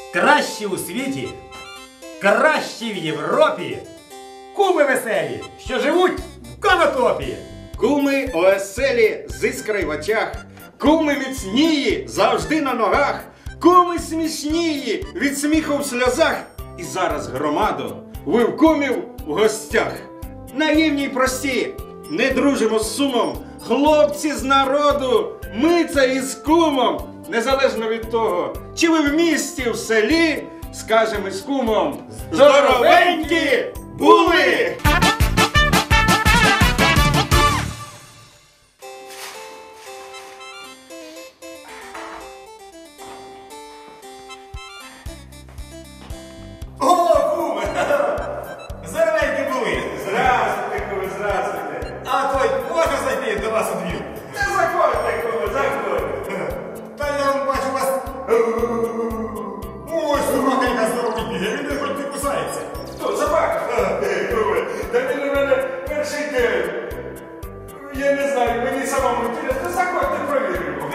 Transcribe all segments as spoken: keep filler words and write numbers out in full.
Кращі у світі, кращі в Європі, куми веселі, що живуть в конотопі. Куми овеселі з іскрою в очах, куми міцнії завжди на ногах, куми смішнії від сміху в сльозах. І зараз, громадо, ви в кумів в гостях. Наївні й прості, не дружимо з сумом, хлопці з народу, ми це із кумом. Незалежно від того, чи ви в місті, в селі, скажемо із кумом: здоровенькі були! О, куми! Здоровенькі були! Здравствуйте, куми, здравствуйте! А той можна зайти до вас у двір? Та заходьте, куми, заходьте! Та я вам бачу вас... Ой, собаконька здоровий бігає, він не хоч не кусається. Хто, собака? Куми, та він у мене перший день. Я не знаю, мені самому інтересно, заходьте, провіримо.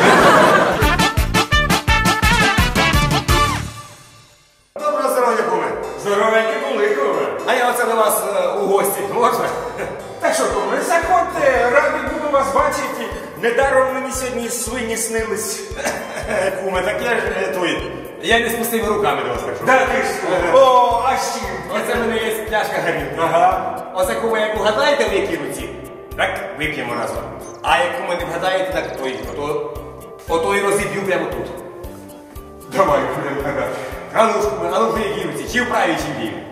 Доброго здоров'я, куми! Здоровенькі були, куми. А я оце до вас е, у гості, можна? Так що, куми, заходьте, радий буду вас бачити. Недаром мені сьогодні свині снились. Куме, так я ж е, той... Я не спустив руками до вас, так що. Да ти що? О, а з чим? Оце в мене є пляшка горілки. Ага. Оце, куме, як угадаєте в якій руці, так вип'ємо разом. А як, куме, не вгадаєте, так ой, ото, ото і розіб'ю прямо тут. Давай, куми. А ну ж, куме, а ну в якій руці, чи в правій, чи в лівій?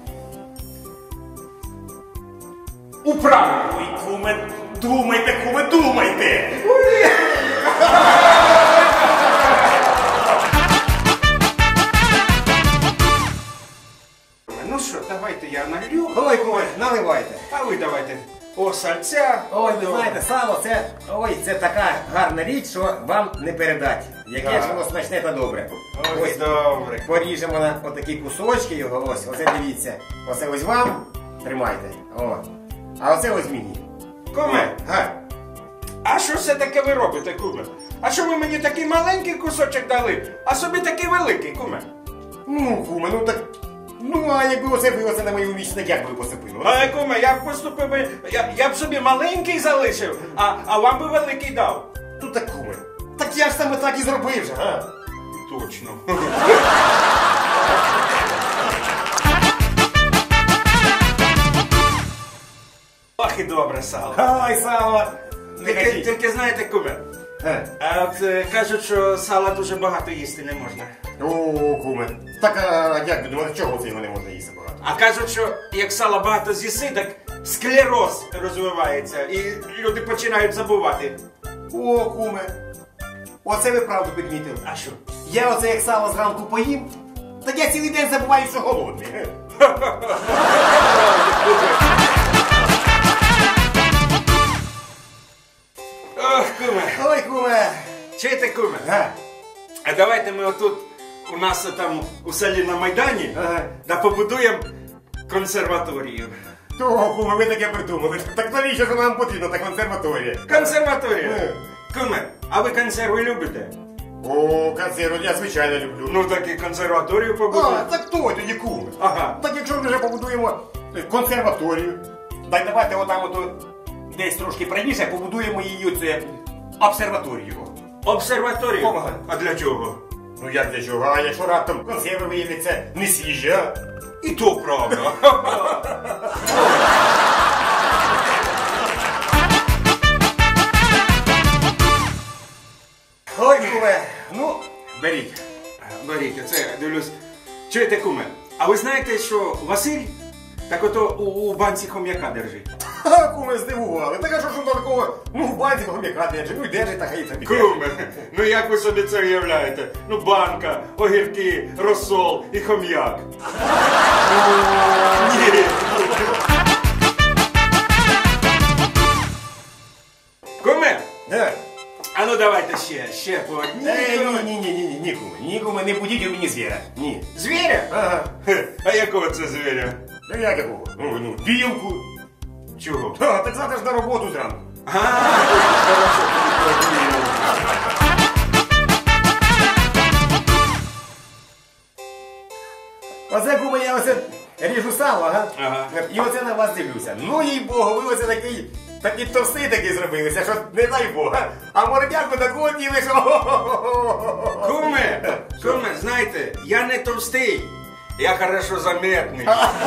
У правій. Ой, куме, думайте, куме, думайте! Ну що, давайте я налью. Ой, куме, наливайте. А ви давайте. О, сальця. Ой, ви знаєте, сало, це, ой, це така гарна річ, що вам не передать. Яке Так. ж воно смачне та добре. Ось добре. Поріжемо на отакі кусочки його, ось, оце дивіться. Оце ось вам, тримайте, о. А оце ось мені. Куме, Га. а що все таке ви робите, куме? А що ви мені такий маленький кусочок дали, а собі такий великий, куме? Ну, куме, ну так, ну, а якби оце ви оце на мою віч, так як би посипили? А, куме, я б поступив би, я, я б собі маленький залишив, а, а вам би великий дав. Тут так, куме, так я ж саме так і зробив же, га? Точно. Ох і добре сало. Ой, сало, не Тільки, кажіть. тільки знаєте, куме, Га. а от е, кажуть, що сала дуже багато їсти не можна. О, куме, так, а як ви думаєте, чого це його не можна їсти багато? А кажуть, що як сала багато з'їси, так склероз розвивається і люди починають забувати. О, куме, оце ви правду підмітили. А що? Я оце як сало зранку поїм, так я цілий день забуваю, що голодний. Ох, куме. Ой, куме. Чуєте, куме? Га. А давайте ми отут, у нас там у селі на Майдані, Ага. да побудуємо консерваторію. Того, куме, ви таке придумали. Так навіщо ж нам потрібна та консерваторія? Консерваторія? Е. Куме, а ви консерви любите? О, консерву я звичайно люблю. Ну так і консерваторію А, побудуємо. так то тоді, куме. Ага. Так якщо ми вже побудуємо консерваторію, так давайте отам ото десь трошки правіше побудуємо її оце обсерваторію. Обсерваторію? Ага. А для чого? Ну як для чого? А якщо раптом консерви виявляться не свіжі, а? І то правда. Ой, куме, ну, беріть. Беріть, оце, дивлюсь. Чуєте, куме, а ви знаєте, що Василь так ото у, у банці хом'яка держить? Ха, куме, здивували. Так а що ж он такого, ну, в банці хом'яка держить, ну і держить, та хай собі. Куме, ну як ви собі це уявляєте? Ну банка, огірки, розсол і хом'як. Ні. Куме, Да. а ну давайте ще, ще по одній. Ей, ні, ні, ні, ні, ні, ні, куме, ні, куме, не будіть у мені звіра, ні. Звіря? Ага. Хе, а якого це звіря? Ну як якого? Ну, ну, білку. Чого? Ха, так завтра ж на роботу зранку. А, хорошо, тоді по одній. Оце, куме, я оце ріжу сало, ага. Ага. І оце на вас дивлюся. Ну, їй Богу, ви оце такий, такий товстий такий зробилися, що не дай Бог. А мордяку таку діли, що... Куме, куме, знаєте, я не товстий, я хорошо заметний.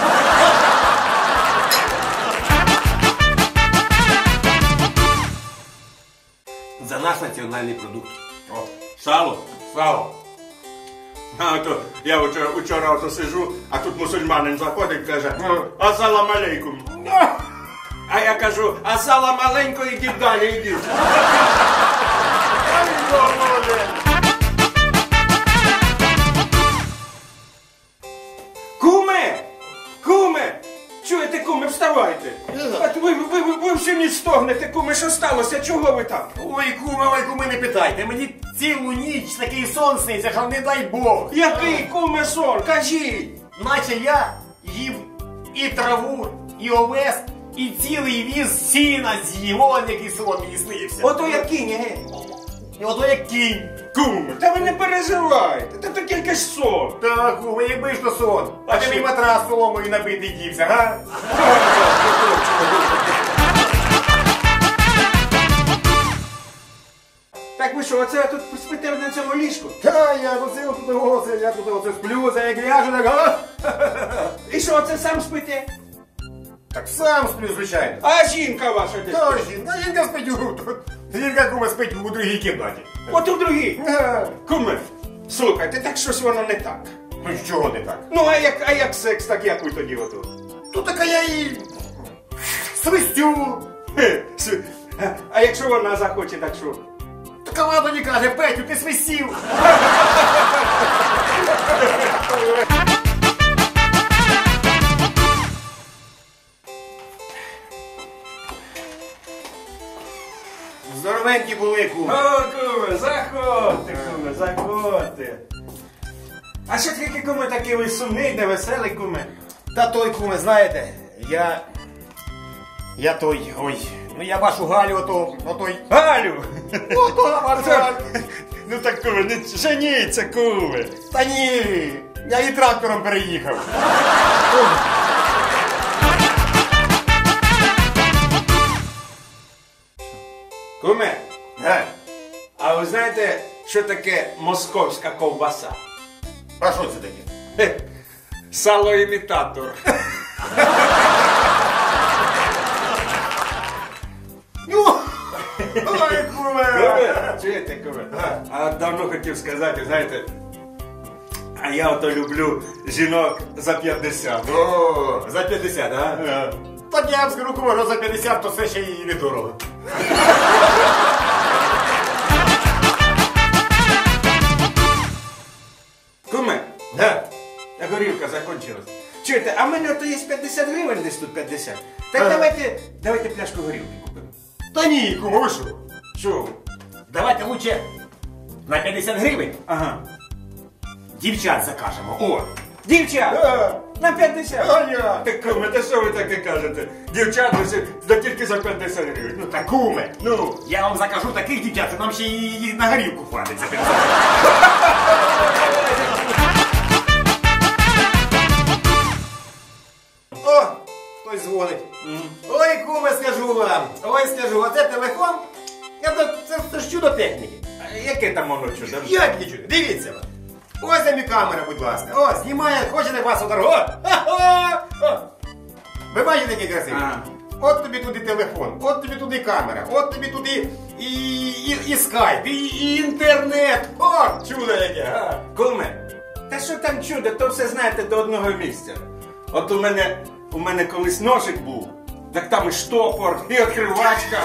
За наш національний продукт. О, сало. Сало. А то я вчора, вчора ото сижу, а тут мусульманин заходить, каже, асалам алейкум. А я кажу, асалам маленько, ідіть далі, ідіть. Куме! Куме! Чуєте, куме, вставайте! От ви, ви, ви, ви всю ніч стогнете, куме, що сталося? Чого ви там? Ой, куме, ой, куме, не питайте. Мені цілу ніч такий сон сниться, що не дай Бог. Який, куме, сон? Кажіть! Наче я їв і траву, і овес, і цілий віз сіна з'їв. Вон який сон мені снився. Ото як кінь, ге? І ото як кінь. Куме, та ви не переживайте, та то тільки ж сон. Так, куме, якби ж то сон. А А ти мій що? матрас соломою набитий дівся, га? Так ви що, оце тут спите на цьому ліжку? Та, я оце тут оце, я тут оце сплю, це як ляжу, так, га? І що, оце сам спите? Так сам сплю, звичайно. А жінка ваша де? Та жінка, жінка спить у... Жінка, куме, спить у другій кімнаті. От у другій. Га. Куме, слухайте, так щось воно не так. Ну, чого не так? Ну, а як, а як секс, так як ви тоді ото? Тут така я і... свистю. Хе, с- а- А якщо вона захоче, так що? Така вона тоді каже, Петю, ти свистів. Здоровенькі були, куме. О, куме, заходьте, куме, заходьте. А що тільки, куме, такий ви сумний, невеселий, куме? Та той, куме, знаєте, я... Я той, ой, ну я вашу Галю, ото, отой... Галю! Ото вашу Галю. Ну так, куме, не женіться, куме. Та ні, я і трактором переїхав. Куме, Га? а ви знаєте, що таке московська ковбаса? А що це таке? Хе, сало-імітатор. Ну, ой, куме. Куме, чуєте, куме? А давно хотів сказати, знаєте, а я ото люблю жінок за п'ятдесят. О, за п'ятдесят, а? Е. Так я вам скажу, куме, що за п'ятдесят, то все ще і недорого. Куме, Га? а горілка закончилась. Чуєте, а в мене ото є п'ятдесят гривень, десь тут п'ятдесят. Так Ага. давайте, давайте пляшку горілки купимо. Та ні, куме, ви що? Що? Давайте лучше на п'ятдесят гривень Ага. дівчат закажемо. О! Дівчат! Га? На п'ятдесят! А я? Так, куме, та що ви таке кажете? Дівчат, да тільки за п'ятдесят гривень. Ну та куме, Ну, я вам закажу таких дівчат, що нам ще і на горілку хватить за п'ятдесят. О, хтось дзвонить. Ой, куме, скажу вам. Ой, скажу, оце телефон. Це, це, це ж чудо техніки. а яке там воно чудо? Як не чудо? Дивіться. Ось вам і камера, будь ласка. О, знімає, хочете вас удар. О! Ха-ха! О! Ви бачите, який красивий? Ага. От тобі туди телефон, от тобі туди камера, от тобі туди і, і, і скайп, і, і інтернет. О, чудо яке, а? Куме, та що там чудо, то все знаєте до одного місця. От у мене, у мене колись ножик був, так там і штопор, і відкривачка.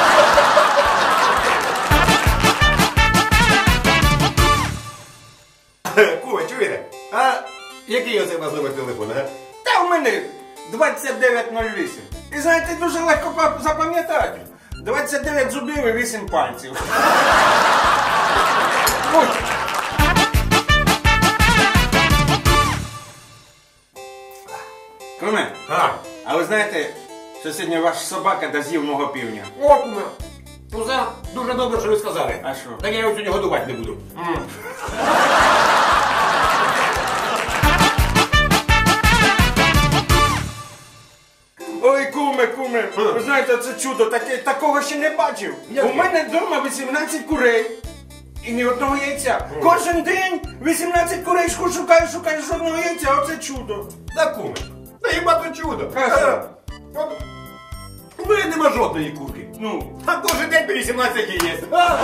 Куме, чуєте? А який оце у вас номер телефону, а? Та у мене двадцять дев'ять нуль вісім. І знаєте, дуже легко пап- запам'ятати. двадцять дев'ять зубів і вісім пальців. Ой. Куме, А, а ви знаєте, що сьогодні ваш собака доз'їв мого півня? о, куме. Ну, за дуже добре, що ви сказали. А що? Так я його сьогодні годувати не буду. М. куме, куме, ви знаєте, це чудо, таке, такого ще не бачив. Яке? У мене вдома вісімнадцять курей. І ні одного яйця. Кожен день вісімнадцять курей шукаю, шукаю жодного яйця, оце чудо. Да, куме, та хіба то чудо. А що? Е, У мене нема жодної курки. Ну, А кожен день по вісімнадцять яєць.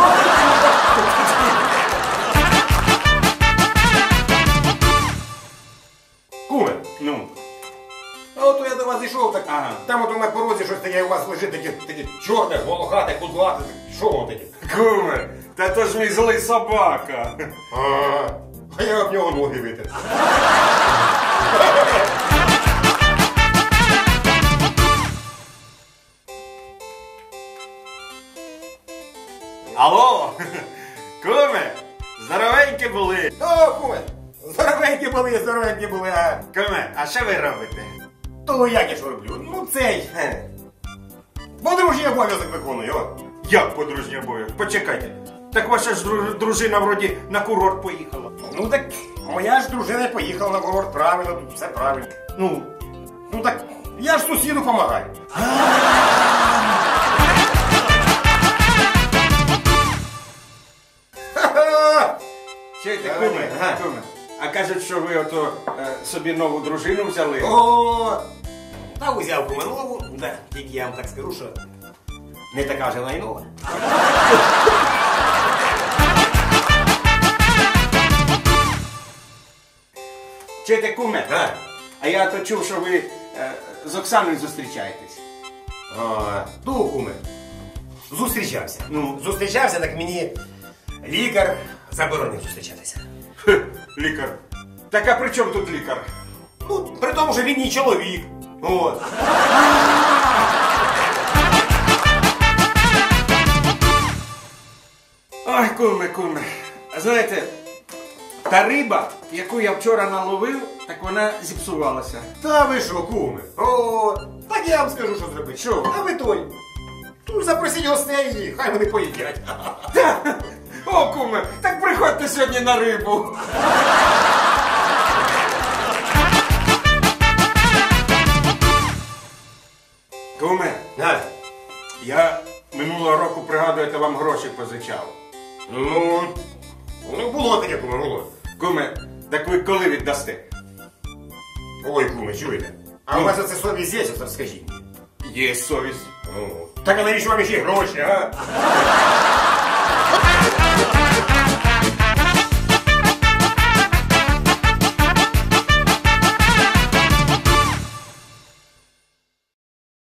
Куме, ну. а от я до вас зійшов, так, Ага. там от на порозі щось таке у вас лежить, таке, таке чорне, волохате, кудлате, що воно таке? Куме, та то ж мій злий собака. А, а я об нього ноги витер. Алло, куме, здоровенькі були. О, куме, здоровенькі були, здоровенькі були, а. Куме, а що ви робите? То як я ж роблю? Ну цей. е, Подружній обов'язок виконую, о. Як подружній обов'язок? Почекайте. Так ваша ж дру- дружина вроді на курорт поїхала. Ну так, моя ж дружина поїхала на курорт, правильно, тут все правильно. Ну, Ну так, я ж сусіду допомагаю. Ха-ха! чуєте, Ага. куме, куме. А кажуть, що ви ото е, собі нову дружину взяли. О, та узяв куме нову, да, тільки я вам так скажу, що не така вже найнова. Чуєте, куме, А, а я то чув, що ви е, з Оксаною зустрічаєтесь. а, ту куме, зустрічався. Ну? Зустрічався, так мені лікар заборонив зустрічатися. Хе, лікар. Так а при чому тут лікар? Ну, при тому, що він мій чоловік. От. Ой, куме, куме. А знаєте, та риба, яку я вчора наловив, так вона зіпсувалася. Та ви що, куме? О, так я вам скажу, що зробити. Що? А ви той. Тут запросіть гостей і хай вони поїдять. О, куме, так приходьте сьогодні на рибу. Куме, А, я минулого року, пригадуєте, вам гроші позичав. ну, ну, було таке, куме, було. Куме, так ви коли віддасте? Ой, куме, чуєте? А у вас оце совість є, оце скажіть. Є совість. Ну, так а навіщо вам ще гроші, а?